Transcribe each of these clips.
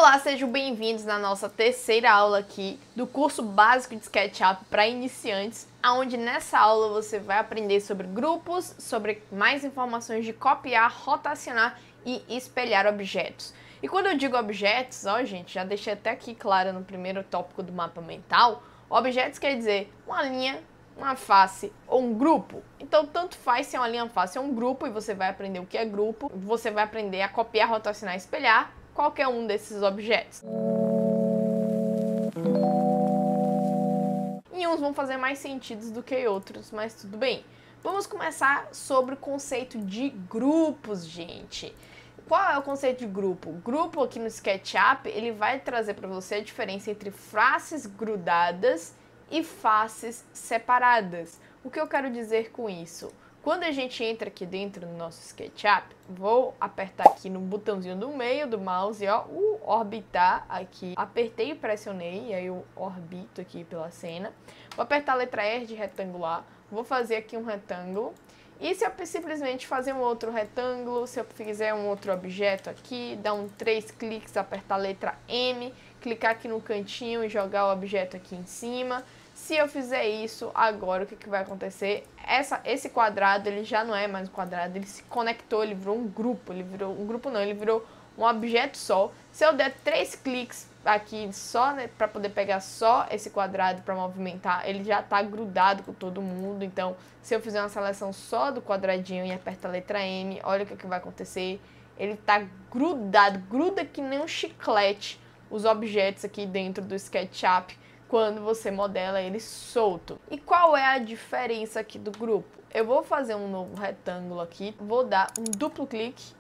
Olá, sejam bem-vindos na nossa terceira aula aqui do curso básico de SketchUp para iniciantes, onde nessa aula você vai aprender sobre grupos, sobre mais informações de copiar, rotacionar e espelhar objetos. E quando eu digo objetos, ó gente, já deixei até aqui claro no primeiro tópico do mapa mental, objetos quer dizer uma linha, uma face ou um grupo. Então tanto faz se é uma linha, uma face ou um grupo, e você vai aprender o que é grupo, você vai aprender a copiar, rotacionar e espelhar qualquer um desses objetos. E uns vão fazer mais sentido do que outros, mas tudo bem. Vamos começar sobre o conceito de grupos, gente. Qual é o conceito de grupo? Grupo aqui no SketchUp, ele vai trazer para você a diferença entre faces grudadas e faces separadas. O que eu quero dizer com isso? Quando a gente entra aqui dentro do nosso SketchUp, vou apertar aqui no botãozinho do meio do mouse, ó, o orbitar aqui. Apertei e pressionei, e aí eu orbito aqui pela cena. Vou apertar a letra R de retangular, vou fazer aqui um retângulo. E se eu simplesmente fazer um outro retângulo, se eu fizer um outro objeto aqui, dar 3 cliques, apertar a letra M, clicar aqui no cantinho e jogar o objeto aqui em cima. Se eu fizer isso, agora o que vai acontecer? Esse quadrado, ele já não é mais um quadrado, ele se conectou, ele virou um grupo. Ele virou um grupo não, ele virou um objeto só. Se eu der 3 cliques aqui só, né, para poder pegar só esse quadrado para movimentar, ele já está grudado com todo mundo. Então, se eu fizer uma seleção só do quadradinho e apertar a letra M, olha o que vai acontecer. Ele está grudado, gruda que nem um chiclete os objetos aqui dentro do SketchUp quando você modela ele solto. E qual é a diferença aqui do grupo? Eu vou fazer um novo retângulo aqui, vou dar um duplo clique,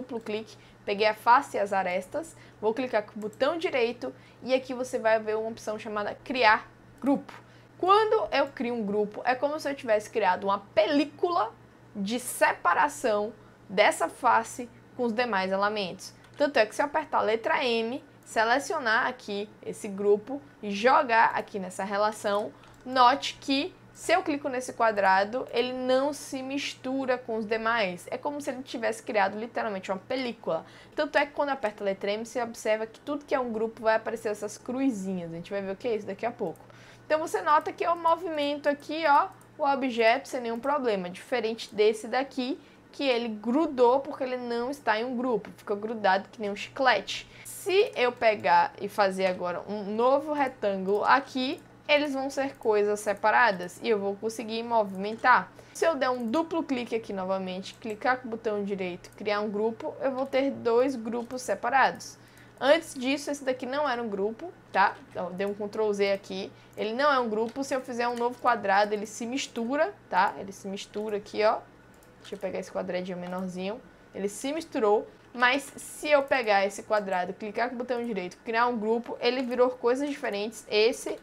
peguei a face e as arestas, vou clicar com o botão direito e aqui você vai ver uma opção chamada criar grupo. Quando eu crio um grupo, é como se eu tivesse criado uma película de separação dessa face com os demais elementos. Tanto é que se eu apertar a letra M, selecionar aqui esse grupo e jogar aqui nessa relação, note que se eu clico nesse quadrado, ele não se mistura com os demais. É como se ele tivesse criado literalmente uma película. Tanto é que quando aperta a letra M, você observa que tudo que é um grupo vai aparecer essas cruzinhas. A gente vai ver o que é isso daqui a pouco. Então você nota que eu movimento aqui, ó, o objeto sem nenhum problema, diferente desse daqui, que ele grudou porque ele não está em um grupo, ficou grudado que nem um chiclete. Se eu pegar e fazer agora um novo retângulo aqui, eles vão ser coisas separadas e eu vou conseguir movimentar. Se eu der um duplo clique aqui novamente, clicar com o botão direito, criar um grupo, eu vou ter 2 grupos separados. Antes disso, esse daqui não era um grupo, tá? Então, dei um Ctrl Z aqui, ele não é um grupo. Se eu fizer um novo quadrado, ele se mistura, tá? Ele se mistura aqui, ó. Deixa eu pegar esse quadradinho menorzinho. Ele se misturou, mas se eu pegar esse quadrado, clicar com o botão direito, criar um grupo, ele virou coisas diferentes, esse.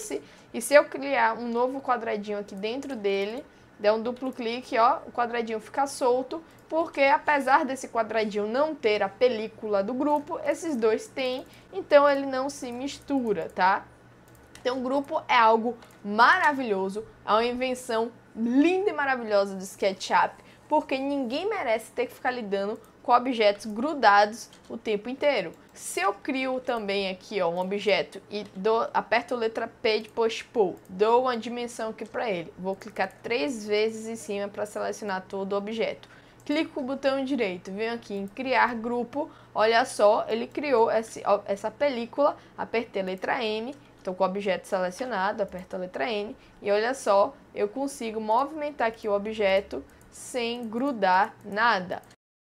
E se eu criar um novo quadradinho aqui dentro dele, der um duplo clique, ó, o quadradinho fica solto, porque apesar desse quadradinho não ter a película do grupo, esses dois têm, então ele não se mistura, tá? Então, o grupo é algo maravilhoso, é uma invenção linda e maravilhosa do SketchUp, porque ninguém merece ter que ficar lidando com objetos grudados o tempo inteiro. Se eu crio também aqui, ó, um objeto e aperto a letra P de Push Pull, dou uma dimensão aqui para ele, vou clicar 3 vezes em cima para selecionar todo o objeto. Clico com o botão direito, venho aqui em criar grupo, olha só, ele criou essa película, apertei a letra M, estou com o objeto selecionado, aperto a letra N e olha só, eu consigo movimentar aqui o objeto sem grudar nada.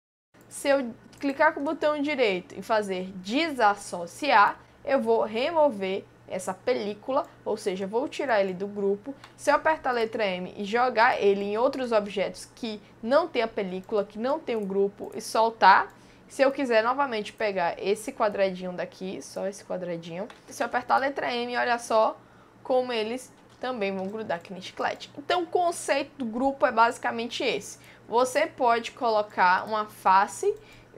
Se eu clicar com o botão direito e fazer desassociar, eu vou remover essa película, ou seja, vou tirar ele do grupo. Se eu apertar a letra M e jogar ele em outros objetos que não tem a película, que não tem um grupo, e soltar, se eu quiser novamente pegar esse quadradinho daqui, só esse quadradinho, se eu apertar a letra M, olha só como eles também vão grudar aqui no chiclete. Então o conceito do grupo é basicamente esse. Você pode colocar uma face,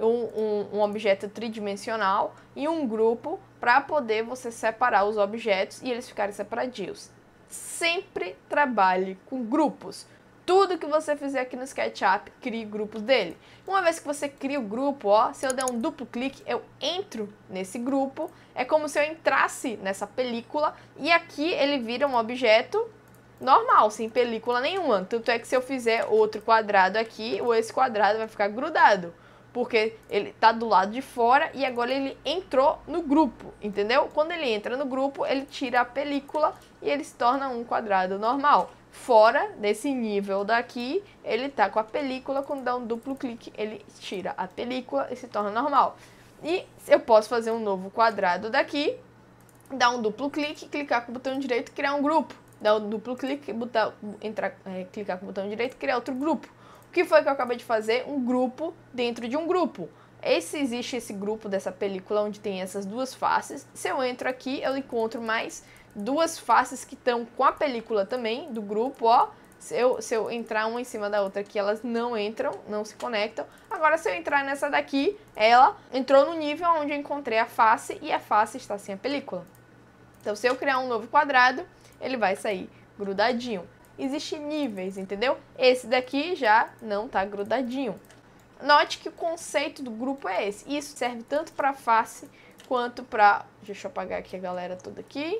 um objeto tridimensional e um grupo para poder você separar os objetos e eles ficarem separadinhos. Sempre trabalhe com grupos. Tudo que você fizer aqui no SketchUp, crie grupos dele. Uma vez que você cria o grupo, ó, se eu der um duplo clique, eu entro nesse grupo. É como se eu entrasse nessa película e aqui ele vira um objeto normal, sem película nenhuma. Tanto é que se eu fizer outro quadrado aqui, esse quadrado vai ficar grudado. Porque ele tá do lado de fora e agora ele entrou no grupo, entendeu? Quando ele entra no grupo, ele tira a película e ele se torna um quadrado normal. Fora desse nível daqui, ele tá com a película, quando dá um duplo clique, ele tira a película e se torna normal. E eu posso fazer um novo quadrado daqui, dar um duplo clique, clicar com o botão direito e criar um grupo. Dar um duplo clique, clicar com o botão direito e criar outro grupo. O que foi que eu acabei de fazer? Um grupo dentro de um grupo. Existe esse grupo dessa película onde tem essas duas faces. Se eu entro aqui, eu encontro mais duas faces que estão com a película também do grupo, ó. Se eu entrar uma em cima da outra aqui, elas não entram, não se conectam. Agora, se eu entrar nessa daqui, ela entrou no nível onde eu encontrei a face e a face está sem a película. Então, se eu criar um novo quadrado, ele vai sair grudadinho. Existem níveis, entendeu? Esse daqui já não tá grudadinho. Note que o conceito do grupo é esse. Isso serve tanto para face quanto para... Deixa eu apagar aqui a galera toda aqui.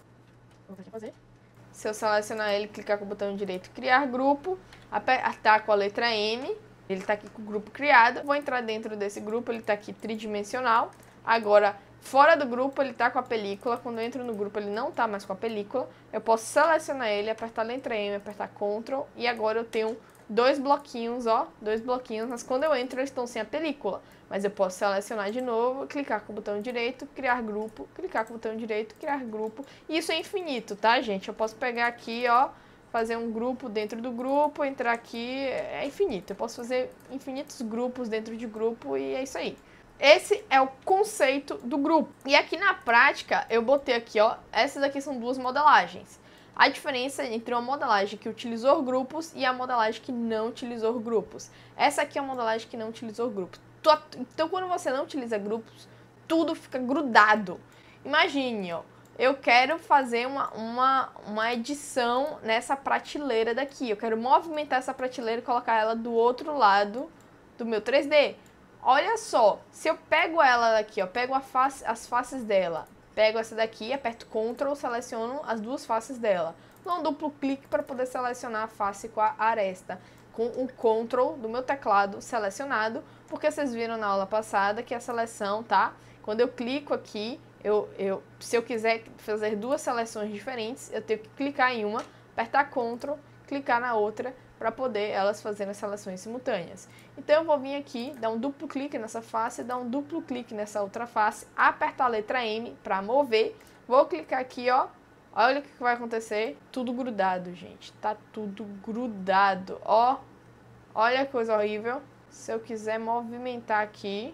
Se eu selecionar ele, clicar com o botão direito, criar grupo, apertar com a letra M, ele tá aqui com o grupo criado. Vou entrar dentro desse grupo, ele tá aqui tridimensional. Agora, fora do grupo, ele tá com a película. Quando eu entro no grupo, ele não tá mais com a película. Eu posso selecionar ele, apertar a letra M, apertar Ctrl. E agora eu tenho dois bloquinhos, ó. Dois bloquinhos, mas quando eu entro, eles estão sem a película. Mas eu posso selecionar de novo, clicar com o botão direito, criar grupo, clicar com o botão direito, criar grupo. E isso é infinito, tá, gente? Eu posso pegar aqui, ó, fazer um grupo dentro do grupo, entrar aqui, é infinito. Eu posso fazer infinitos grupos dentro de grupo e é isso aí. Esse é o conceito do grupo. E aqui na prática, eu botei aqui, ó, essas aqui são duas modelagens. A diferença entre uma modelagem que utilizou grupos e a modelagem que não utilizou grupos. Essa aqui é a modelagem que não utilizou grupos. Então, quando você não utiliza grupos, tudo fica grudado. Imagine, ó, eu quero fazer uma edição nessa prateleira daqui. Eu quero movimentar essa prateleira e colocar ela do outro lado do meu 3D. Olha só, se eu pego ela daqui, ó, pego as faces dela, pego essa daqui, aperto Ctrl, seleciono as duas faces dela. Dou um duplo clique para poder selecionar a face com a aresta, com o Ctrl do meu teclado selecionado, porque vocês viram na aula passada que a seleção, tá? Quando eu clico aqui, se eu quiser fazer duas seleções diferentes, eu tenho que clicar em uma, apertar Ctrl, clicar na outra, para poder elas fazerem as seleções simultâneas. Então eu vou vir aqui, dar um duplo clique nessa face, dar um duplo clique nessa outra face, apertar a letra M para mover, vou clicar aqui, ó, olha o que vai acontecer, tudo grudado, gente, tá tudo grudado, ó, olha que coisa horrível. Se eu quiser movimentar aqui,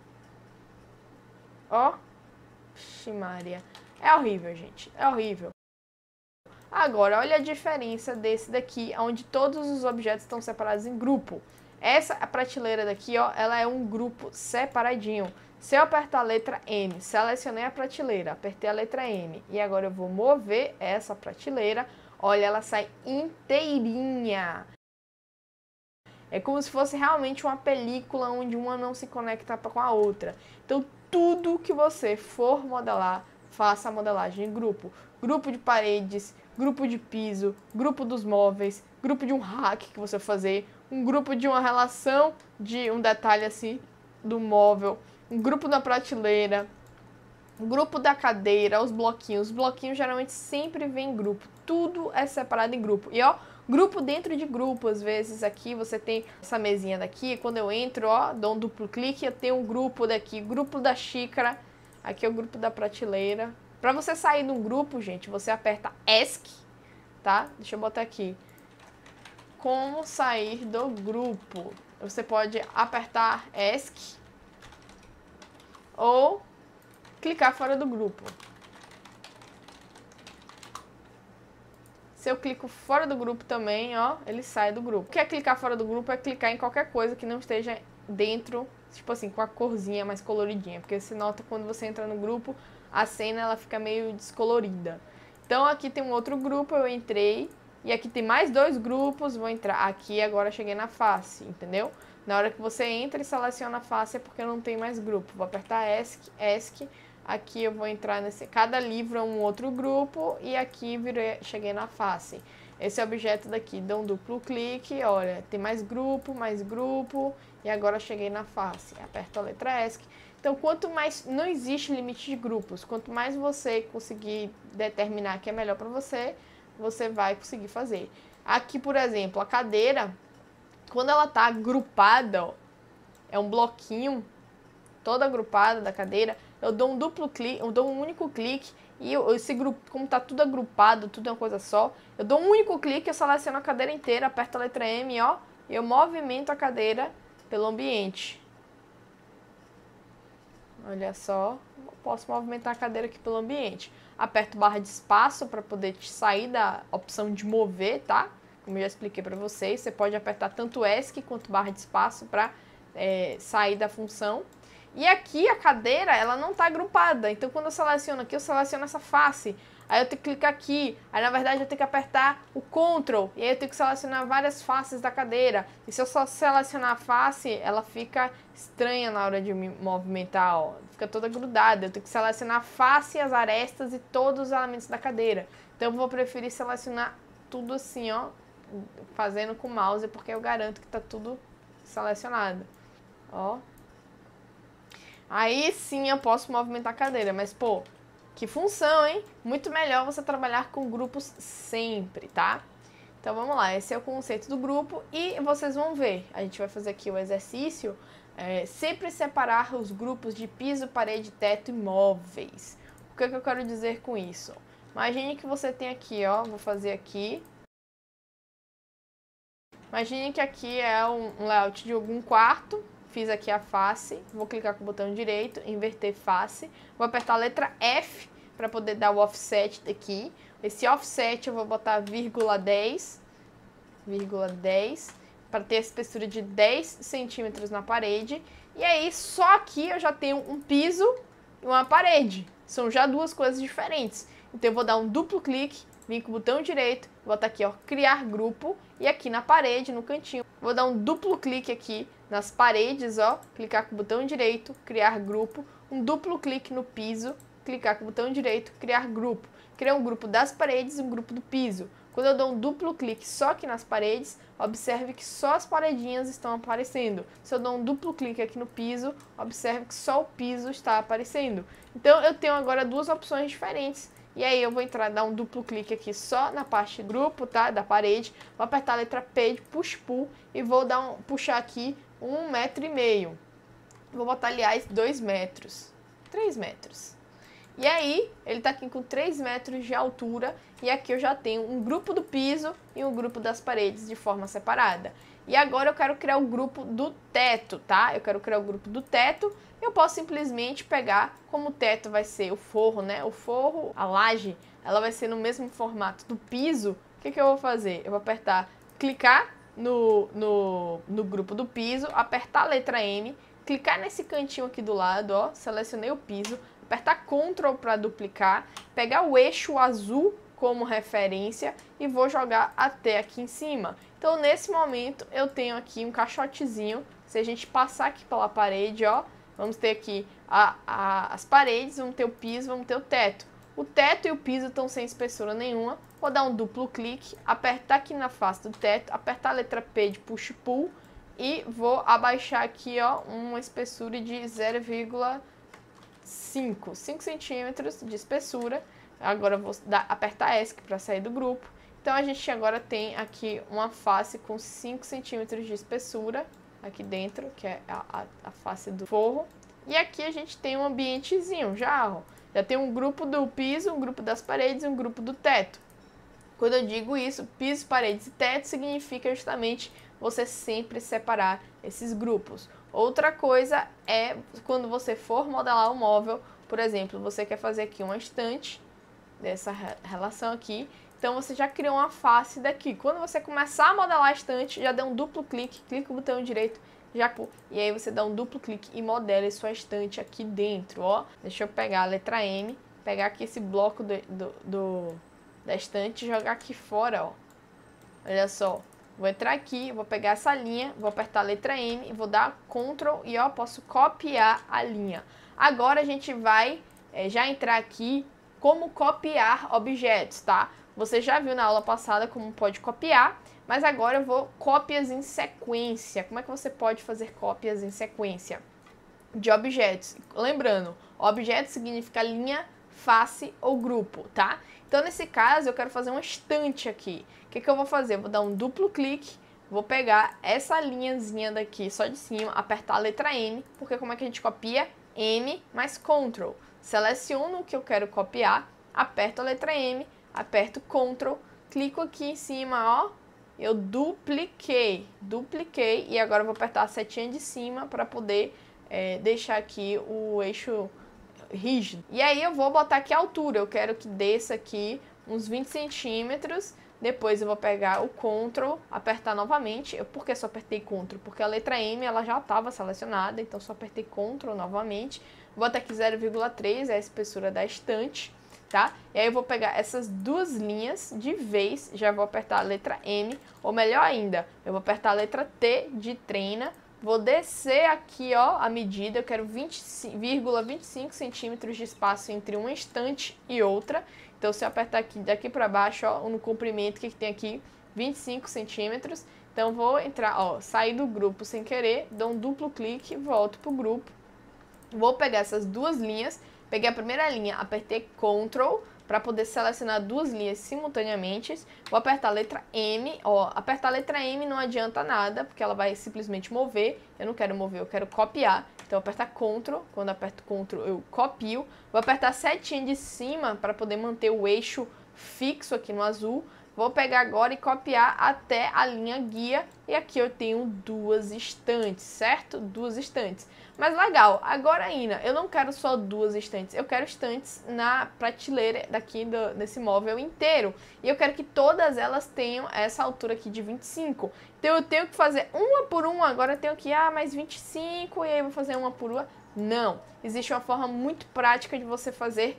ó, ximaria, é horrível, gente, é horrível. Agora, olha a diferença desse daqui, onde todos os objetos estão separados em grupo. Essa prateleira daqui, ó, ela é um grupo separadinho. Se eu apertar a letra M, selecionei a prateleira, apertei a letra M e agora eu vou mover essa prateleira, olha, ela sai inteirinha. É como se fosse realmente uma película onde uma não se conecta com a outra. Então, tudo que você for modelar, faça a modelagem em grupo. Grupo de paredes, grupo de piso, grupo dos móveis, grupo de um rack que você vai fazer, um grupo de uma relação de um detalhe assim do móvel, um grupo da prateleira, um grupo da cadeira, os bloquinhos. Os bloquinhos geralmente sempre vêm em grupo, tudo é separado em grupo. E ó, grupo dentro de grupo, às vezes aqui você tem essa mesinha daqui, quando eu entro, ó, dou um duplo clique, eu tenho um grupo daqui, grupo da xícara, aqui é o grupo da prateleira. Para você sair de um grupo, gente, você aperta ESC, tá? Deixa eu botar aqui. Como sair do grupo? Você pode apertar ESC ou clicar fora do grupo. Se eu clico fora do grupo também, ó, ele sai do grupo. O que é clicar fora do grupo? É clicar em qualquer coisa que não esteja dentro, tipo assim, com a corzinha mais coloridinha. Porque se nota quando você entra no grupo, a cena ela fica meio descolorida. Então aqui tem um outro grupo, eu entrei, e aqui tem mais 2 grupos, vou entrar aqui, agora cheguei na face, entendeu? Na hora que você entra e seleciona a face é porque não tem mais grupo. Vou apertar ESC, aqui eu vou entrar nesse... Cada livro é um outro grupo e aqui cheguei na face. Esse objeto daqui, dá um duplo clique, olha, tem mais grupo, e agora cheguei na face. Aperto a letra ESC. Então, quanto mais... Não existe limite de grupos. Quanto mais você conseguir determinar que é melhor para você, você vai conseguir fazer. Aqui, por exemplo, a cadeira... Quando ela tá agrupada, ó, é um bloquinho, toda agrupada da cadeira, eu dou um duplo clique, eu dou um único clique, e esse grupo, como tá tudo agrupado, tudo é uma coisa só, eu dou um único clique, eu seleciono a cadeira inteira, aperto a letra M, ó, e eu movimento a cadeira pelo ambiente. Olha só, posso movimentar a cadeira aqui pelo ambiente. Aperto barra de espaço para poder sair da opção de mover, tá? Como eu já expliquei para vocês, você pode apertar tanto ESC quanto barra de espaço para sair da função. E aqui a cadeira, ela não está agrupada, então quando eu seleciono aqui, eu seleciono essa face. Aí eu tenho que clicar aqui, aí na verdade eu tenho que apertar o Ctrl, e aí eu tenho que selecionar várias faces da cadeira. E se eu só selecionar a face, ela fica estranha na hora de me movimentar, ó. Fica toda grudada, eu tenho que selecionar a face, as arestas e todos os elementos da cadeira. Então eu vou preferir selecionar tudo assim, ó, fazendo com o mouse, porque eu garanto que tá tudo selecionado, ó. Aí sim eu posso movimentar a cadeira, mas pô, que função, hein? Muito melhor você trabalhar com grupos sempre, tá? Então vamos lá, esse é o conceito do grupo e vocês vão ver. A gente vai fazer aqui o exercício, sempre separar os grupos de piso, parede, teto e móveis. O que é que eu quero dizer com isso? Imagine que você tem aqui, ó, vou fazer aqui. Imagine que aqui é um layout de algum quarto. Fiz aqui a face, vou clicar com o botão direito, inverter face, vou apertar a letra F para poder dar o offset daqui. Esse offset eu vou botar vírgula 10, para ter a espessura de 10 centímetros na parede. E aí, só aqui eu já tenho um piso e uma parede. São já duas coisas diferentes. Então eu vou dar um duplo clique, vim com o botão direito, vou botar aqui, ó, criar grupo, e aqui na parede, no cantinho, vou dar um duplo clique aqui nas paredes, ó, clicar com o botão direito, criar grupo, um duplo clique no piso, clicar com o botão direito, criar grupo. Criar um grupo das paredes e um grupo do piso. Quando eu dou um duplo clique só aqui nas paredes, observe que só as paredinhas estão aparecendo. Se eu dou um duplo clique aqui no piso, observe que só o piso está aparecendo. Então eu tenho agora duas opções diferentes. E aí eu vou entrar, dar um duplo clique aqui só na parte do grupo, tá? Da parede. Vou apertar a letra P de push pull e vou puxar aqui 1,5 m. Vou botar, aliás, 2 metros. 3 metros. E aí, ele tá aqui com 3 metros de altura. E aqui eu já tenho um grupo do piso e um grupo das paredes de forma separada. E agora eu quero criar o grupo do teto, tá? Eu quero criar o grupo do teto. Eu posso simplesmente pegar, como o teto vai ser o forro, né? O forro, a laje, ela vai ser no mesmo formato do piso. O que eu vou fazer? Eu vou apertar, clicar no grupo do piso, apertar a letra M, clicar nesse cantinho aqui do lado, ó, selecionei o piso, apertar Ctrl para duplicar, pegar o eixo azul como referência e vou jogar até aqui em cima. Então, nesse momento, eu tenho aqui um caixotezinho. Se a gente passar aqui pela parede, ó, vamos ter aqui as paredes, vamos ter o piso, vamos ter o teto. O teto e o piso estão sem espessura nenhuma. Vou dar um duplo clique, apertar aqui na face do teto, apertar a letra P de push pull e vou abaixar aqui, ó, uma espessura de 0,5 centímetros de espessura. Agora eu vou apertar ESC para sair do grupo. Então a gente agora tem aqui uma face com 5 centímetros de espessura aqui dentro, que é a face do forro. E aqui a gente tem um ambientezinho já, ó. Já tem um grupo do piso, um grupo das paredes e um grupo do teto. Quando eu digo isso, piso, paredes e teto, significa justamente você sempre separar esses grupos. Outra coisa é quando você for modelar o móvel, por exemplo, você quer fazer aqui uma estante dessa relação aqui, então você já criou uma face daqui. Quando você começar a modelar a estante, já dá um duplo clique, clica no botão direito, e aí você dá um duplo clique e modela sua estante aqui dentro, ó. Deixa eu pegar a letra M, pegar aqui esse bloco da estante e jogar aqui fora, ó. Olha só, vou entrar aqui, vou pegar essa linha, vou apertar a letra M e vou dar Ctrl e ó, posso copiar a linha. Agora a gente vai já entrar aqui como copiar objetos, tá? Você já viu na aula passada como pode copiar, mas agora eu vou cópias em sequência. Como é que você pode fazer cópias em sequência de objetos? Lembrando, objeto significa linha, face ou grupo, tá? Então, nesse caso, eu quero fazer uma estante aqui. O que eu vou fazer? Eu vou dar um duplo clique, vou pegar essa linhazinha daqui só de cima, apertar a letra M, porque como é que a gente copia? M mais Ctrl. Seleciono o que eu quero copiar, aperto a letra M, aperto Ctrl, clico aqui em cima, ó, eu dupliquei e agora eu vou apertar a setinha de cima para poder deixar aqui o eixo rígido. E aí eu vou botar aqui a altura, eu quero que desça aqui uns 20 centímetros, depois eu vou pegar o Ctrl, apertar novamente. Por que só apertei Ctrl? Porque a letra M ela já estava selecionada, então só apertei Ctrl novamente. Vou botar aqui 0,3, é a espessura da estante, tá? E aí eu vou pegar essas duas linhas de vez, já vou apertar a letra M, ou melhor ainda, eu vou apertar a letra T de treina, vou descer aqui, ó, a medida, eu quero 20,25 centímetros de espaço entre uma estante e outra. Então, se eu apertar aqui, daqui para baixo, ó, no comprimento, que tem aqui? 25 centímetros. Então, vou entrar, ó, sair do grupo sem querer, dou um duplo clique, volto pro grupo. Vou pegar essas duas linhas, peguei a primeira linha, apertei Ctrl, para poder selecionar duas linhas simultaneamente, vou apertar a letra M, ó, apertar a letra M não adianta nada, porque ela vai simplesmente mover, eu não quero mover, eu quero copiar, então eu apertar Ctrl, quando eu aperto Ctrl eu copio, vou apertar a setinha de cima para poder manter o eixo fixo aqui no azul, vou pegar agora e copiar até a linha guia, e aqui eu tenho duas estantes, certo? Duas estantes. Mas legal, agora ainda, eu não quero só duas estantes, eu quero estantes na prateleira daqui desse móvel inteiro. E eu quero que todas elas tenham essa altura aqui de 25. Então eu tenho que fazer uma por uma, agora eu tenho que, mais 25, e aí eu vou fazer uma por uma. Não, existe uma forma muito prática de você fazer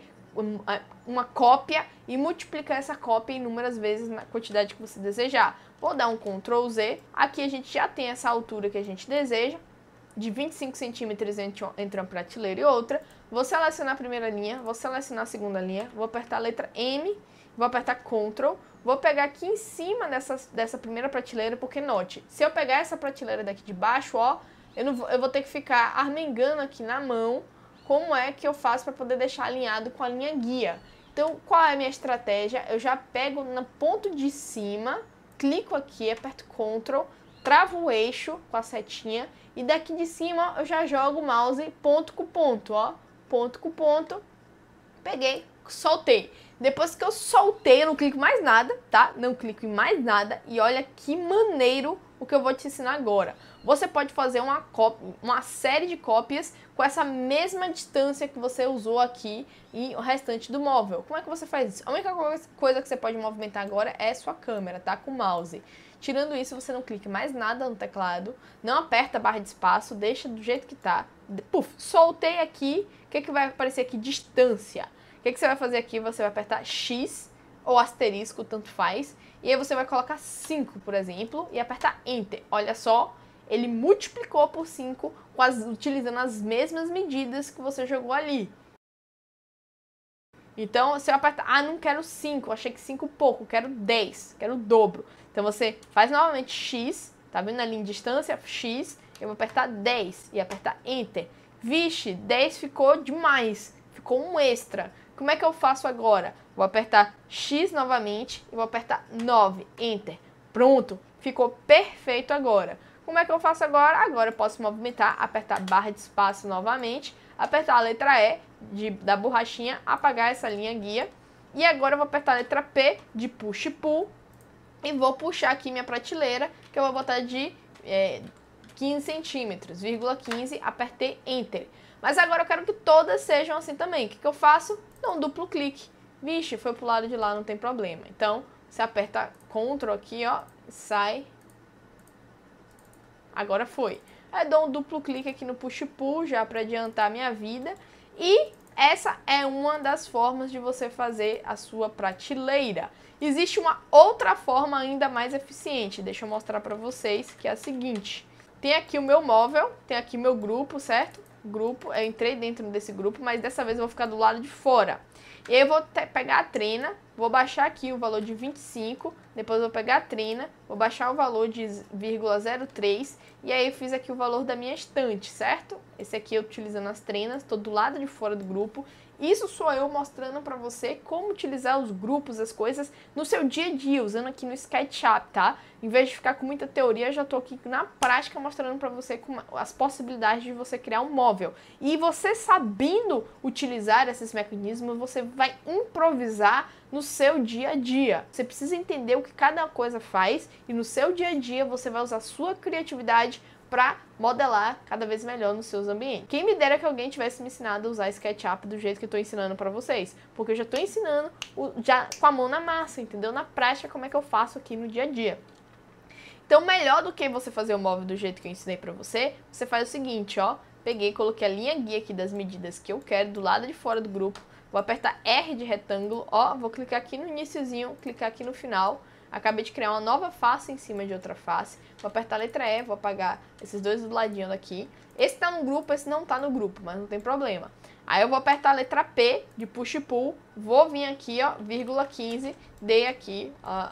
uma cópia e multiplicar essa cópia inúmeras vezes na quantidade que você desejar. Vou dar um Ctrl Z, aqui a gente já tem essa altura que a gente deseja, de 25 centímetros entre uma prateleira e outra. Vou selecionar a primeira linha, vou selecionar a segunda linha, vou apertar a letra M, vou apertar Ctrl, vou pegar aqui em cima dessa primeira prateleira, porque note, se eu pegar essa prateleira daqui de baixo, ó, eu vou ter que ficar armengando aqui na mão como é que eu faço para poder deixar alinhado com a linha guia. Então, qual é a minha estratégia? Eu já pego no ponto de cima, clico aqui, aperto Ctrl, travo o eixo com a setinha e daqui de cima eu já jogo o mouse ponto com ponto, ó, ponto com ponto, peguei, soltei. Depois que eu soltei, eu não clico mais nada, tá? Não clico em mais nada e olha que maneiro o que eu vou te ensinar agora. Você pode fazer uma série de cópias com essa mesma distância que você usou aqui e o restante do móvel. Como é que você faz isso? A única coisa que você pode movimentar agora é sua câmera, tá? Com o mouse. Tirando isso, você não clica mais nada no teclado, não aperta a barra de espaço, deixa do jeito que tá. Puf, soltei aqui, o que vai aparecer aqui? Distância. O que você vai fazer aqui? Você vai apertar X ou asterisco, tanto faz, e aí você vai colocar 5, por exemplo, e apertar Enter. Olha só, ele multiplicou por 5, utilizando as mesmas medidas que você jogou ali. Então, se eu apertar, não quero 5, achei que 5 pouco, quero 10, quero o dobro. Então, você faz novamente X, tá vendo ali em distância? X, eu vou apertar 10 e apertar Enter. Vixe, 10 ficou demais, ficou um extra. Como é que eu faço agora? Vou apertar X novamente e vou apertar 9, Enter. Pronto, ficou perfeito agora. Como é que eu faço agora? Agora eu posso movimentar, apertar barra de espaço novamente, apertar a letra E da borrachinha, apagar essa linha guia. E agora eu vou apertar a letra P de Push Pull e vou puxar aqui minha prateleira, que eu vou botar de 15 centímetros, 15, apertei Enter. Mas agora eu quero que todas sejam assim também. O que eu faço? Dou um duplo clique. Vixe, foi pro lado de lá, não tem problema. Então, você aperta Ctrl aqui, ó, sai. Agora foi. Aí dou um duplo clique aqui no Push Pull, já para adiantar a minha vida. E essa é uma das formas de você fazer a sua prateleira. Existe uma outra forma ainda mais eficiente, deixa eu mostrar para vocês, que é a seguinte. Tem aqui o meu móvel, tem aqui meu grupo, certo? Grupo, eu entrei dentro desse grupo, mas dessa vez eu vou ficar do lado de fora. E aí eu vou pegar a trina, vou baixar aqui o valor de 25, depois eu vou pegar a trina, vou baixar o valor de 0,03 e aí eu fiz aqui o valor da minha estante, certo? Esse aqui eu utilizando as trinas, estou do lado de fora do grupo. Isso sou eu mostrando para você como utilizar os grupos, as coisas no seu dia a dia, usando aqui no SketchUp, tá? Em vez de ficar com muita teoria, eu já tô aqui na prática mostrando para você as possibilidades de você criar um móvel. E você sabendo utilizar esses mecanismos, você vai improvisar no seu dia a dia. Você precisa entender o que cada coisa faz e no seu dia a dia você vai usar a sua criatividade para modelar cada vez melhor nos seus ambientes. Quem me dera que alguém tivesse me ensinado a usar SketchUp do jeito que eu estou ensinando para vocês, porque eu já estou ensinando já com a mão na massa, entendeu? Na prática, como é que eu faço aqui no dia a dia. Então, melhor do que você fazer o móvel do jeito que eu ensinei para você, você faz o seguinte, ó. Peguei, coloquei a linha guia aqui das medidas que eu quero do lado de fora do grupo, vou apertar R de retângulo, ó, vou clicar aqui no iniciozinho, clicar aqui no final. Acabei de criar uma nova face em cima de outra face. Vou apertar a letra E, vou apagar esses dois do ladinho daqui. Esse tá no grupo, esse não tá no grupo, mas não tem problema. Aí eu vou apertar a letra P de push pull, vou vir aqui, ó, vírgula 15, dei aqui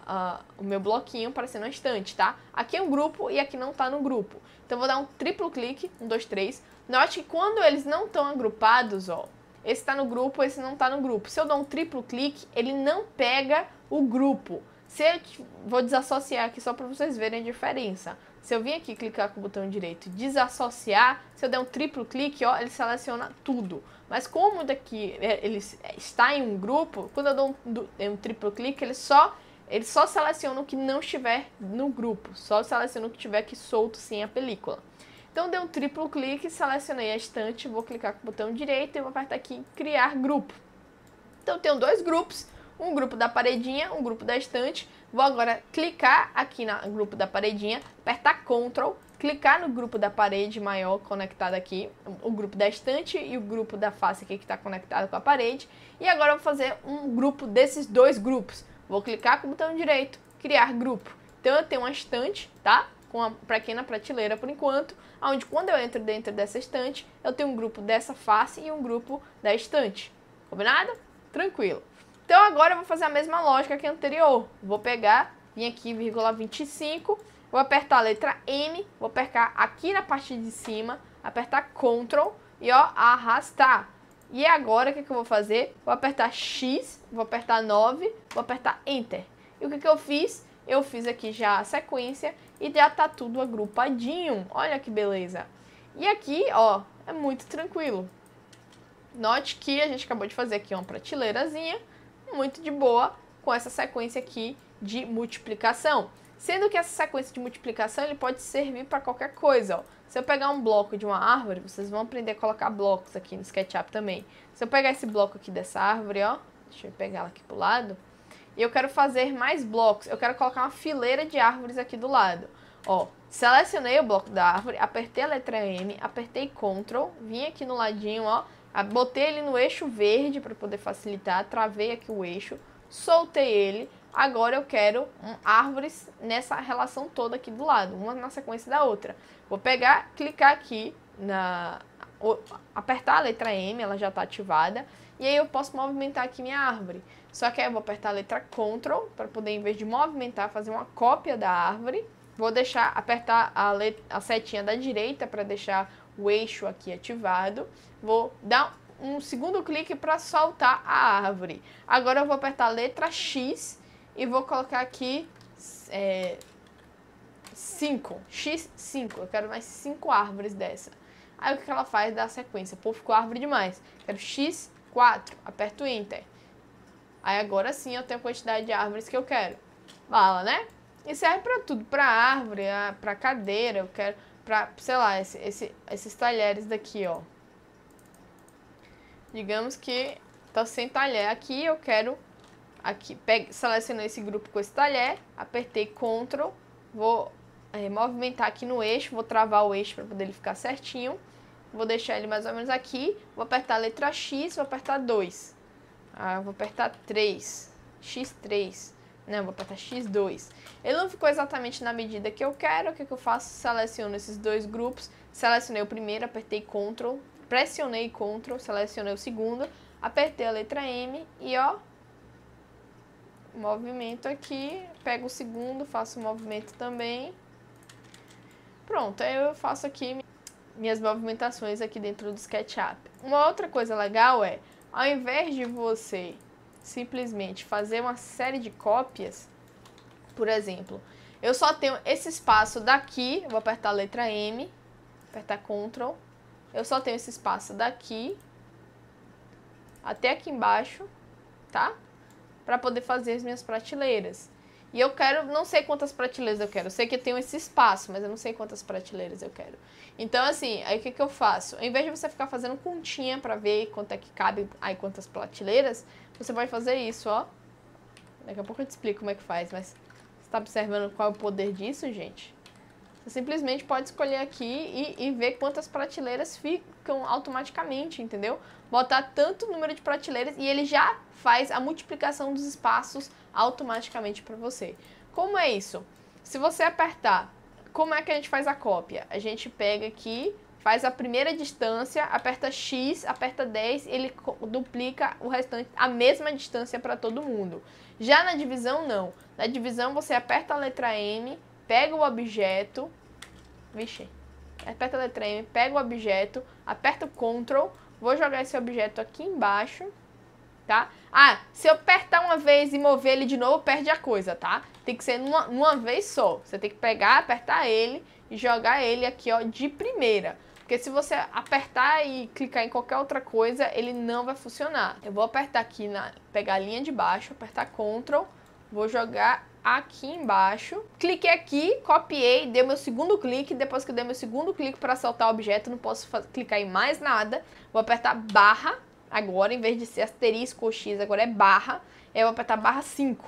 o meu bloquinho parecendo uma estante, tá? Aqui é um grupo e aqui não tá no grupo. Então eu vou dar um triplo clique, 1, 2, 3. Note que quando eles não estão agrupados, ó, esse tá no grupo, esse não tá no grupo. Se eu dou um triplo clique, ele não pega o grupo. Se eu vou desassociar aqui só para vocês verem a diferença. Se eu vir aqui clicar com o botão direito e desassociar, se eu der um triplo clique, ó, ele seleciona tudo. Mas como daqui ele está em um grupo, quando eu dou um triplo clique, ele só seleciona o que não estiver no grupo. Só seleciona o que estiver aqui solto sem a película. Então, dei um triplo clique, selecionei a estante, vou clicar com o botão direito e vou apertar aqui em criar grupo. Então, eu tenho dois grupos. Um grupo da paredinha, um grupo da estante. Vou agora clicar aqui no grupo da paredinha, apertar Ctrl, clicar no grupo da parede maior conectado aqui, o grupo da estante e o grupo da face aqui que está conectado com a parede. E agora eu vou fazer um grupo desses dois grupos. Vou clicar com o botão direito, criar grupo. Então eu tenho uma estante, tá? Com uma pequena prateleira por enquanto, onde quando eu entro dentro dessa estante, eu tenho um grupo dessa face e um grupo da estante. Combinado? Tranquilo. Então agora eu vou fazer a mesma lógica que a anterior. Vou pegar, vir aqui, vírgula 25, vou apertar a letra M, vou apertar aqui na parte de cima, apertar Ctrl e ó, arrastar. E agora o que eu vou fazer? Vou apertar X, vou apertar 9, vou apertar Enter. E o que eu fiz? Eu fiz aqui já a sequência e já tá tudo agrupadinho. Olha que beleza. E aqui, ó, é muito tranquilo. Note que a gente acabou de fazer aqui uma prateleirazinha, muito de boa, com essa sequência aqui de multiplicação. Sendo que essa sequência de multiplicação ele pode servir para qualquer coisa. Ó. Se eu pegar um bloco de uma árvore, vocês vão aprender a colocar blocos aqui no SketchUp também. Se eu pegar esse bloco aqui dessa árvore, ó, deixa eu pegar ela aqui pro lado, e eu quero fazer mais blocos, eu quero colocar uma fileira de árvores aqui do lado. Ó, selecionei o bloco da árvore, apertei a letra M, apertei Ctrl, vim aqui no ladinho, ó, botei ele no eixo verde para poder facilitar, travei aqui o eixo, soltei ele. Agora eu quero árvores nessa relação toda aqui do lado, uma na sequência da outra. Vou pegar, clicar aqui, apertar a letra M, ela já está ativada, e aí eu posso movimentar aqui minha árvore. Só que aí eu vou apertar a letra Ctrl para poder, em vez de movimentar, fazer uma cópia da árvore. Vou apertar a setinha da direita para deixar o eixo aqui ativado. Vou dar um segundo clique para soltar a árvore. Agora eu vou apertar a letra X e vou colocar aqui 5. X5. Eu quero mais 5 árvores dessa. Aí o que ela faz? Dá a sequência. Pô, ficou árvore demais. Quero X4. Aperto Enter. Aí agora sim eu tenho a quantidade de árvores que eu quero. Bala, né? E serve para tudo. Para árvore, para cadeira. Eu quero para, sei lá, esses talheres daqui, ó. Digamos que tá sem talher aqui, eu quero aqui, selecionei esse grupo com esse talher, apertei Ctrl, vou movimentar aqui no eixo, vou travar o eixo para poder ele ficar certinho vou deixar ele mais ou menos aqui, vou apertar a letra X, vou apertar 2. Vou apertar 3, X3, não, vou apertar X2. Ele não ficou exatamente na medida que eu quero, o que eu faço? Seleciono esses dois grupos, selecionei o primeiro, apertei Ctrl, pressionei Ctrl, selecionei o segundo, apertei a letra M e ó, movimento aqui, pego o segundo, faço o movimento também. Pronto, aí eu faço aqui minhas movimentações aqui dentro do SketchUp. Uma outra coisa legal é, ao invés de você simplesmente fazer uma série de cópias, por exemplo, eu só tenho esse espaço daqui, eu vou apertar a letra M, apertar Ctrl, eu só tenho esse espaço daqui até aqui embaixo, tá? Para poder fazer as minhas prateleiras. E eu quero, não sei quantas prateleiras eu quero. Eu sei que eu tenho esse espaço, mas eu não sei quantas prateleiras eu quero. Então, assim, aí o que eu faço? Ao invés de você ficar fazendo continha para ver quanto é que cabe, aí quantas prateleiras, você pode fazer isso, ó. Daqui a pouco eu te explico como é que faz, mas você tá observando qual é o poder disso, gente? Você simplesmente pode escolher aqui e ver quantas prateleiras ficam automaticamente, entendeu? Botar tanto número de prateleiras e ele já faz a multiplicação dos espaços automaticamente para você. Como é isso? Se você apertar, como é que a gente faz a cópia? A gente pega aqui, faz a primeira distância, aperta X, aperta 10, ele duplica o restante, a mesma distância para todo mundo. Já na divisão, não. Na divisão, você aperta a letra M, pega o objeto, aperta a letra M, pega o objeto, aperta o Ctrl, vou jogar esse objeto aqui embaixo, tá? Se eu apertar uma vez e mover ele de novo, perde a coisa, tá? Tem que ser numa vez só. Você tem que pegar, apertar ele e jogar ele aqui, ó, de primeira. Porque se você apertar e clicar em qualquer outra coisa, ele não vai funcionar. Eu vou apertar aqui, pegar a linha de baixo, apertar Ctrl, vou jogar aqui embaixo. Cliquei aqui, copiei, dei meu segundo clique. Depois que eu dei meu segundo clique para soltar o objeto, não posso clicar em mais nada. Vou apertar barra. Agora, em vez de ser asterisco ou X, agora é barra. Eu vou apertar barra 5.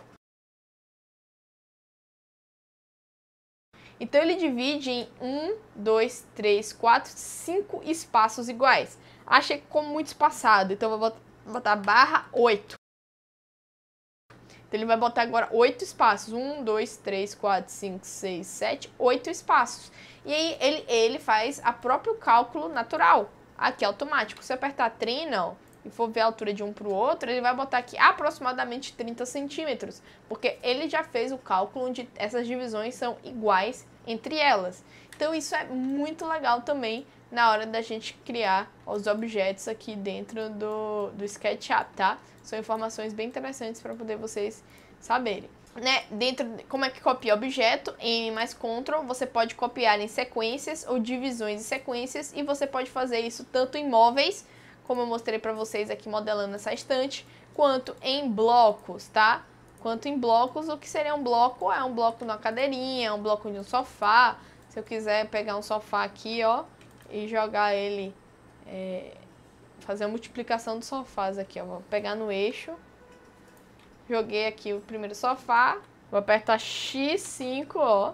Então, ele divide em 1, 2, 3, 4, 5 espaços iguais. Achei que ficou muito espaçado, então eu vou botar barra 8. Então, ele vai botar agora 8 espaços. 1, 2, 3, 4, 5, 6, 7, 8 espaços. E aí, ele faz o próprio cálculo natural. Aqui, automático. Se eu apertar Triangle e for ver a altura de um para o outro, ele vai botar aqui aproximadamente 30 centímetros, porque ele já fez o cálculo onde essas divisões são iguais entre elas. Então isso é muito legal também na hora da gente criar os objetos aqui dentro do SketchUp, tá? São informações bem interessantes para poder vocês saberem. Né? Como é que copia objeto? Em mais Ctrl, você pode copiar em sequências ou divisões em sequências, e você pode fazer isso tanto em móveis, como eu mostrei para vocês aqui modelando essa estante, quanto em blocos, tá? Quanto em blocos, o que seria um bloco? É um bloco de uma cadeirinha, um bloco de um sofá. Se eu quiser pegar um sofá aqui, ó, e jogar ele, fazer a multiplicação dos sofás aqui, ó. Vou pegar no eixo, joguei aqui o primeiro sofá, vou apertar X5, ó.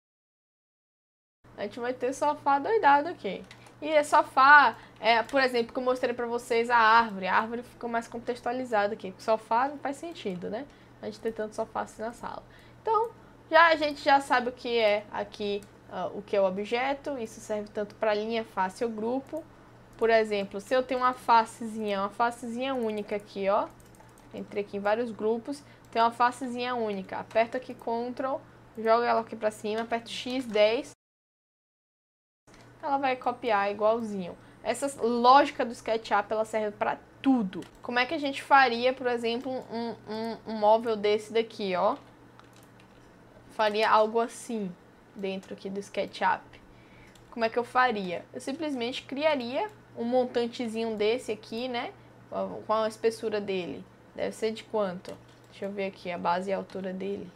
A gente vai ter sofá doidado aqui. E sofá, por exemplo, que eu mostrei pra vocês a árvore ficou mais contextualizada aqui. O sofá não faz sentido, né? A gente tem tanto sofá assim na sala. Então, a gente já sabe o que é aqui, o que é o objeto. Isso serve tanto para linha, face ou grupo. Por exemplo, se eu tenho uma facezinha única aqui, ó. Entrei aqui em vários grupos, tem uma facezinha única. Aperto aqui Ctrl, jogo ela aqui pra cima, aperto X10. Ela vai copiar igualzinho. Essa lógica do SketchUp, ela serve para tudo. Como é que a gente faria, por exemplo, um móvel desse daqui, ó? Faria algo assim, dentro aqui do SketchUp. Como é que eu faria? Eu simplesmente criaria um montantezinho desse aqui, né? Com a espessura dele. Deve ser de quanto? Deixa eu ver aqui a base e a altura dele.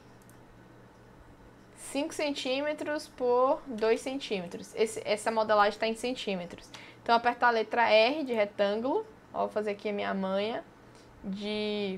5 centímetros por 2 centímetros. Essa modelagem está em centímetros. Então, apertar a letra R de retângulo. Ó, vou fazer aqui a minha manha. De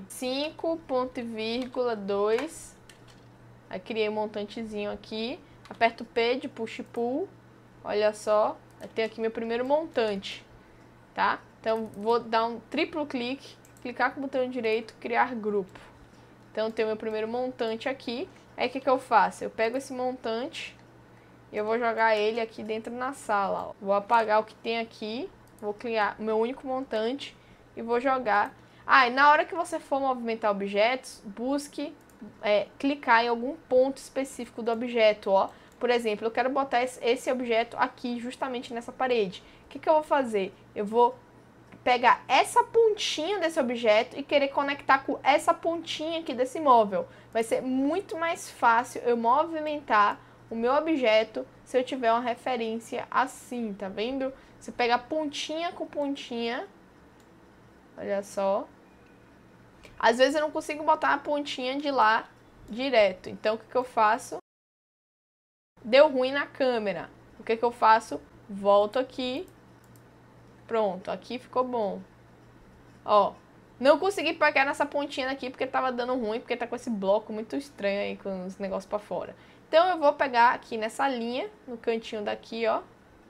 5,2. Aí, criei um montantezinho aqui. Aperto P de push pull. Olha só. Eu tenho aqui meu primeiro montante, tá? Então, vou dar um triplo clique, clicar com o botão direito, criar grupo. Então, eu tenho meu primeiro montante aqui. Aí, o que eu faço? Eu pego esse montante e eu vou jogar ele aqui dentro na sala. Ó. Vou apagar o que tem aqui, vou criar o meu único montante e vou jogar. Ah, e na hora que você for movimentar objetos, busque clicar em algum ponto específico do objeto, ó. Por exemplo, eu quero botar esse objeto aqui, justamente nessa parede. O que eu vou fazer? Eu vou pegar essa pontinha desse objeto e querer conectar com essa pontinha aqui desse móvel. Vai ser muito mais fácil eu movimentar o meu objeto se eu tiver uma referência assim, tá vendo? Você pega pontinha com pontinha, olha só. Às vezes eu não consigo botar a pontinha de lá direto, então o que eu faço? Deu ruim na câmera, o que eu faço? Volto aqui, pronto, aqui ficou bom. Ó, não consegui pegar nessa pontinha aqui porque tava dando ruim, porque tá com esse bloco muito estranho aí, com os negócios pra fora. Então eu vou pegar aqui nessa linha, no cantinho daqui, ó.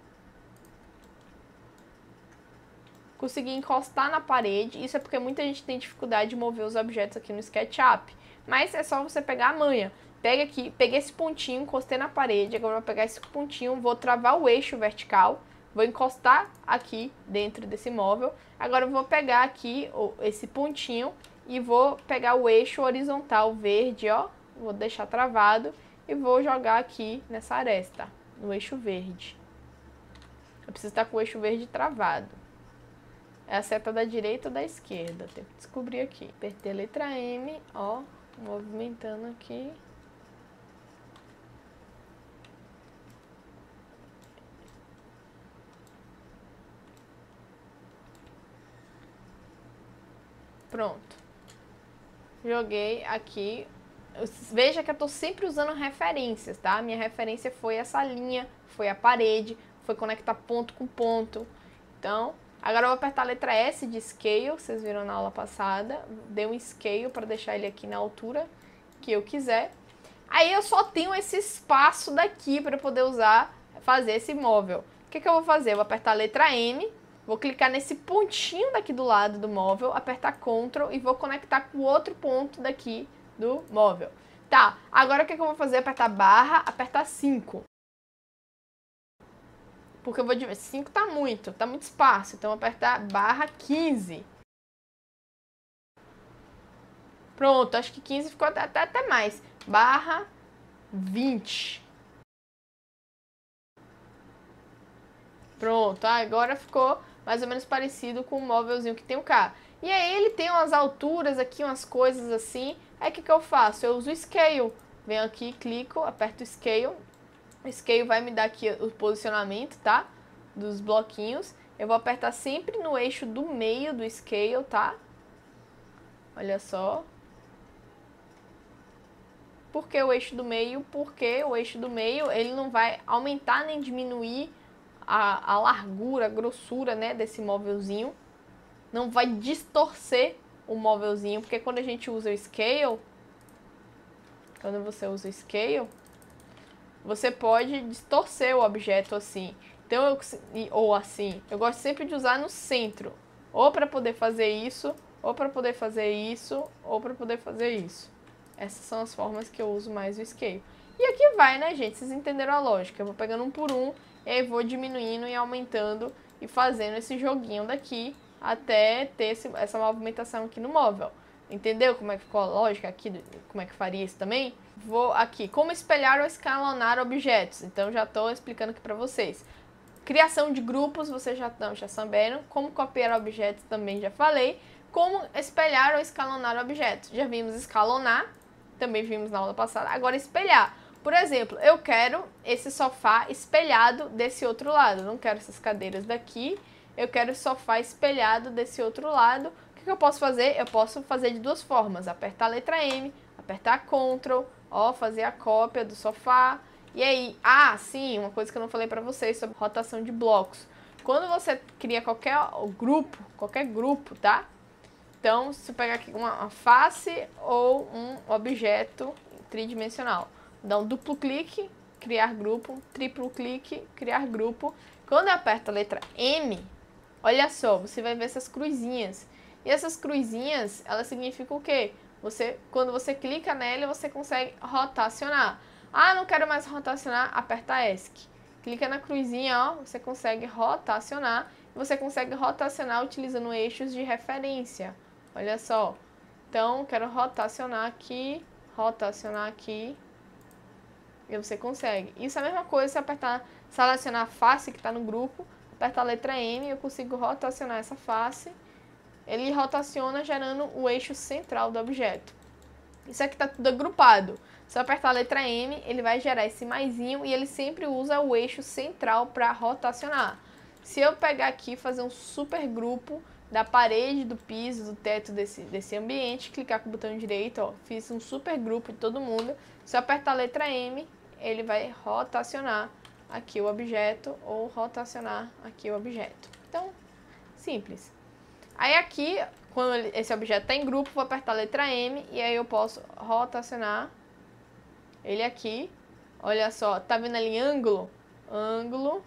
Consegui encostar na parede, isso é porque muita gente tem dificuldade de mover os objetos aqui no SketchUp. Mas é só você pegar a manha. Pega aqui, peguei esse pontinho, encostei na parede, agora eu vou pegar esse pontinho, vou travar o eixo vertical, vou encostar aqui dentro desse móvel. Agora eu vou pegar aqui esse pontinho e vou pegar o eixo horizontal verde, ó, vou deixar travado e vou jogar aqui nessa aresta, no eixo verde. Eu preciso estar com o eixo verde travado. É a seta da direita ou da esquerda? Tem que descobrir aqui. Apertei a letra M, ó, movimentando aqui. Pronto. Joguei aqui. Veja que eu tô sempre usando referências, tá? Minha referência foi essa linha, foi a parede, foi conectar ponto com ponto. Então, agora eu vou apertar a letra S de Scale, vocês viram na aula passada. Dei um Scale para deixar ele aqui na altura que eu quiser. Aí eu só tenho esse espaço daqui para poder usar, fazer esse móvel. O que eu vou fazer? Eu vou apertar a letra M, vou clicar nesse pontinho daqui do lado do móvel, apertar Ctrl e vou conectar com o outro ponto daqui do móvel. Tá, agora o que eu vou fazer? Apertar barra, apertar 5. Porque eu vou dividir, 5 tá muito espaço, então eu vou apertar barra 15. Pronto, acho que 15 ficou até mais. Barra 20. Pronto, agora ficou mais ou menos parecido com o móvelzinho que tem o cá. E aí ele tem umas alturas aqui, umas coisas assim. Aí o que eu faço? Eu uso o Scale. Venho aqui, clico, aperto o Scale. O Scale vai me dar aqui o posicionamento, tá? Dos bloquinhos. Eu vou apertar sempre no eixo do meio do Scale, tá? Olha só. Por que o eixo do meio? Porque o eixo do meio, ele não vai aumentar nem diminuir a largura, a grossura, né, desse móvelzinho. Não vai distorcer o móvelzinho, porque quando a gente usa o Scale, quando você usa o Scale, você pode distorcer o objeto assim. Então, ou assim, eu gosto sempre de usar no centro, ou para poder fazer isso, ou para poder fazer isso, ou para poder fazer isso. Essas são as formas que eu uso mais o Scale. E aqui vai, né, gente? Vocês entenderam a lógica. Eu vou pegando um por um, e aí vou diminuindo e aumentando e fazendo esse joguinho daqui até ter essa movimentação aqui no móvel. Entendeu como é que ficou a lógica aqui? Como é que faria isso também? Vou aqui, como espelhar ou escalonar objetos. Então, já estou explicando aqui para vocês. Criação de grupos, vocês já souberam. Como copiar objetos, também já falei. Como espelhar ou escalonar objetos. Já vimos escalonar, também vimos na aula passada. Agora, espelhar. Por exemplo, eu quero esse sofá espelhado desse outro lado. Eu não quero essas cadeiras daqui. Eu quero o sofá espelhado desse outro lado. O que eu posso fazer? Eu posso fazer de duas formas. Apertar a letra M, apertar Ctrl, ó, fazer a cópia do sofá. E aí, sim, uma coisa que eu não falei pra vocês sobre rotação de blocos. Quando você cria qualquer grupo, tá? Então, se você pegar aqui uma face ou um objeto tridimensional, dá um duplo clique, criar grupo, triplo clique, criar grupo. Quando eu aperto a letra M, olha só, você vai ver essas cruzinhas. E essas cruzinhas, elas significam o quê? Quando você clica nela, você consegue rotacionar. Ah, não quero mais rotacionar, aperta ESC. Clica na cruzinha, ó, você consegue rotacionar. Você consegue rotacionar utilizando eixos de referência. Olha só. Então, quero rotacionar aqui. E você consegue. Isso é a mesma coisa se apertar, selecionar a face que está no grupo, apertar a letra M, eu consigo rotacionar essa face. Ele rotaciona gerando o eixo central do objeto. Isso aqui está tudo agrupado. Se eu apertar a letra M, ele vai gerar esse maisinho e ele sempre usa o eixo central para rotacionar. Se eu pegar aqui e fazer um super grupo da parede, do piso, do teto desse ambiente, clicar com o botão direito, ó, fiz um super grupo de todo mundo. Se eu apertar a letra M, ele vai rotacionar aqui o objeto ou rotacionar aqui o objeto. Então, simples. Aí aqui, quando esse objeto está em grupo, vou apertar a letra M e aí eu posso rotacionar ele aqui. Olha só, tá vendo ali ângulo? Ângulo,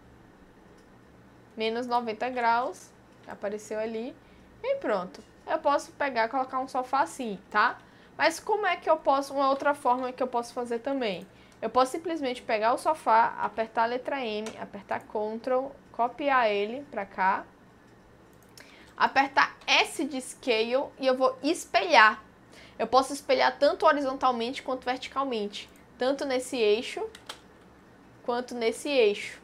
menos 90 graus, apareceu ali. E pronto. Eu posso pegar e colocar um sofá assim, tá? Mas como é que eu posso, uma outra forma que eu posso fazer também? Eu posso simplesmente pegar o sofá, apertar a letra M, apertar Ctrl, copiar ele pra cá, apertar S de Scale e eu vou espelhar. Eu posso espelhar tanto horizontalmente quanto verticalmente, tanto nesse eixo quanto nesse eixo.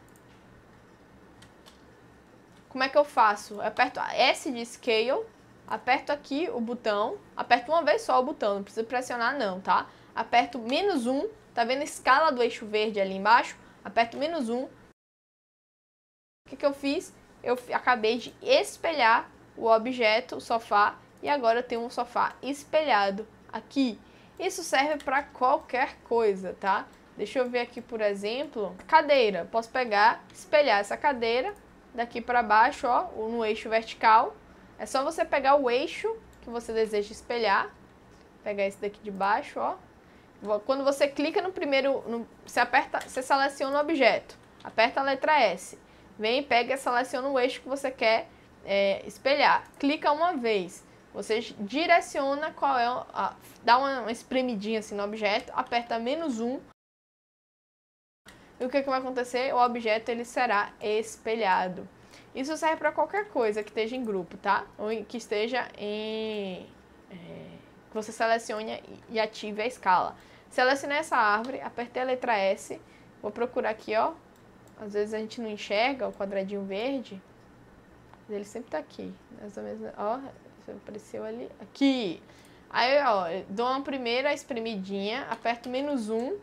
Como é que eu faço? Eu aperto S de Scale, aperto aqui o botão, aperto uma vez só o botão, não precisa pressionar não, tá? Aperto -1, tá vendo a escala do eixo verde ali embaixo? Aperto -1. O que eu fiz? Eu acabei de espelhar o objeto, o sofá, e agora eu tenho um sofá espelhado aqui. Isso serve para qualquer coisa, tá? Deixa eu ver aqui, por exemplo, cadeira. Posso pegar, espelhar essa cadeira daqui para baixo, ó, no eixo vertical. É só você pegar o eixo que você deseja espelhar. Pegar esse daqui de baixo, ó. Quando você clica no primeiro, você seleciona o objeto. Aperta a letra S. Vem, pega e seleciona o eixo que você quer espelhar. Clica uma vez. Você direciona qual é, dá uma espremidinha assim no objeto, aperta -1. E o que vai acontecer? O objeto ele será espelhado. Isso serve para qualquer coisa que esteja em grupo, tá? Ou que esteja em... que você selecione e ative a escala. Selecionei essa árvore, apertei a letra S. Vou procurar aqui, ó. Às vezes a gente não enxerga o quadradinho verde. Mas ele sempre tá aqui. Mais ou menos, ó, apareceu ali. Aqui! Aí, ó, dou uma primeira espremidinha, aperto -1.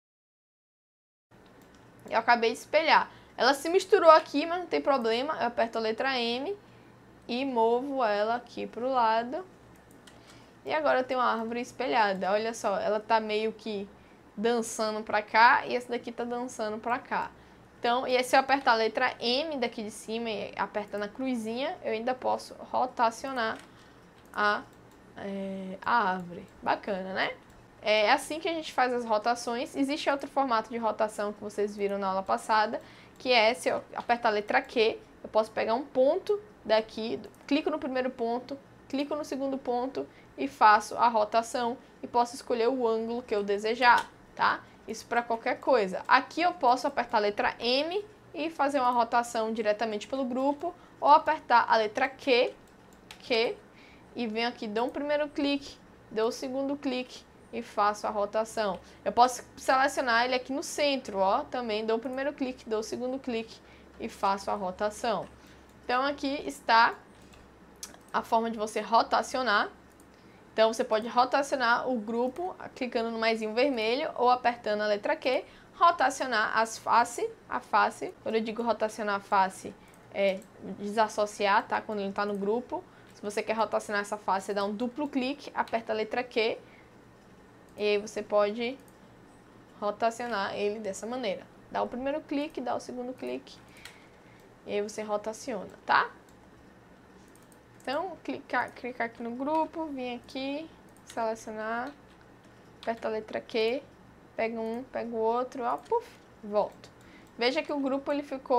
Eu acabei de espelhar. Ela se misturou aqui, mas não tem problema. Eu aperto a letra M e movo ela aqui pro lado. E agora eu tenho uma árvore espelhada. Olha só, ela tá meio que dançando pra cá e essa daqui tá dançando pra cá. Então, e se eu apertar a letra M daqui de cima e apertar na cruzinha, eu ainda posso rotacionar a árvore. Bacana, né? É assim que a gente faz as rotações. Existe outro formato de rotação que vocês viram na aula passada, que é se eu apertar a letra Q, eu posso pegar um ponto daqui, clico no primeiro ponto, clico no segundo ponto e faço a rotação e posso escolher o ângulo que eu desejar, tá? Isso para qualquer coisa. Aqui eu posso apertar a letra M e fazer uma rotação diretamente pelo grupo, ou apertar a letra Q, e venho aqui, dou um primeiro clique, dou o segundo clique e faço a rotação. Eu posso selecionar ele aqui no centro, ó, também dou o primeiro clique, dou o segundo clique e faço a rotação. Então aqui está a forma de você rotacionar. Então você pode rotacionar o grupo clicando no maisinho vermelho ou apertando a letra Q, rotacionar a face. Quando eu digo rotacionar a face, é desassociar, tá? Quando ele está no grupo. Se você quer rotacionar essa face, você dá um duplo clique, aperta a letra Q e aí você pode rotacionar ele dessa maneira. Dá o primeiro clique, dá o segundo clique e aí você rotaciona, tá? Então, clicar aqui no grupo, vir aqui, selecionar, aperta a letra Q, pega um, pega o outro, ó, puf, volto. Veja que o grupo ele ficou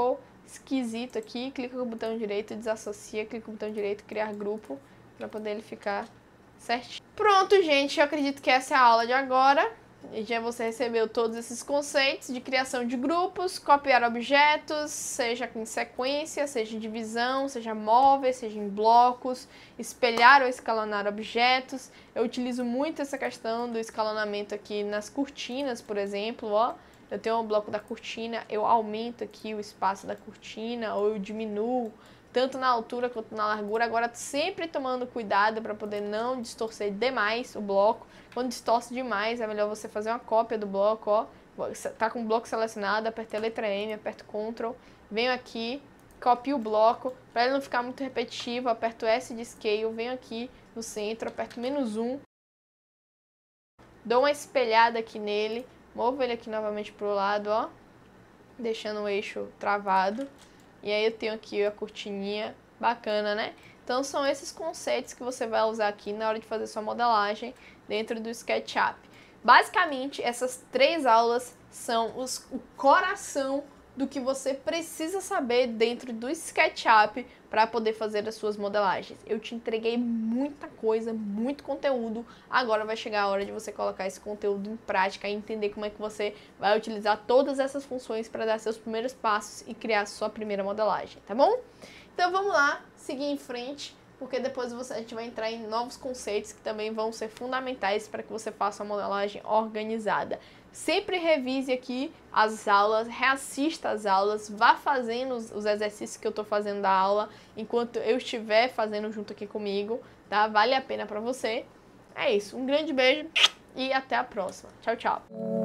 esquisito aqui. Clica com o botão direito, desassocia, clica com o botão direito, criar grupo, para poder ele ficar certinho. Pronto, gente, eu acredito que essa é a aula de agora. Já você recebeu todos esses conceitos de criação de grupos, copiar objetos, seja em sequência, seja em divisão, seja móveis, seja em blocos, espelhar ou escalonar objetos. Eu utilizo muito essa questão do escalonamento aqui nas cortinas, por exemplo, ó. Eu tenho um bloco da cortina, eu aumento aqui o espaço da cortina ou eu diminuo, tanto na altura quanto na largura, agora sempre tomando cuidado para poder não distorcer demais o bloco. Quando distorce demais, é melhor você fazer uma cópia do bloco, ó. Tá com o bloco selecionado, apertei a letra M, aperto Ctrl, venho aqui, copio o bloco, para ele não ficar muito repetitivo, aperto S de Scale, venho aqui no centro, aperto -1, dou uma espelhada aqui nele, movo ele aqui novamente pro lado, ó, deixando o eixo travado. E aí eu tenho aqui a cortininha, bacana, né? Então são esses conceitos que você vai usar aqui na hora de fazer sua modelagem dentro do SketchUp. Basicamente, essas 3 aulas são o coração do que você precisa saber dentro do SketchUp para poder fazer as suas modelagens. Eu te entreguei muita coisa, muito conteúdo, agora vai chegar a hora de você colocar esse conteúdo em prática e entender como é que você vai utilizar todas essas funções para dar seus primeiros passos e criar a sua primeira modelagem, tá bom? Então vamos lá, seguir em frente, porque depois a gente vai entrar em novos conceitos que também vão ser fundamentais para que você faça uma modelagem organizada. Sempre revise aqui as aulas, reassista as aulas, vá fazendo os exercícios que eu estou fazendo da aula enquanto eu estiver fazendo junto aqui comigo, tá? Vale a pena para você. É isso, um grande beijo e até a próxima. Tchau, tchau!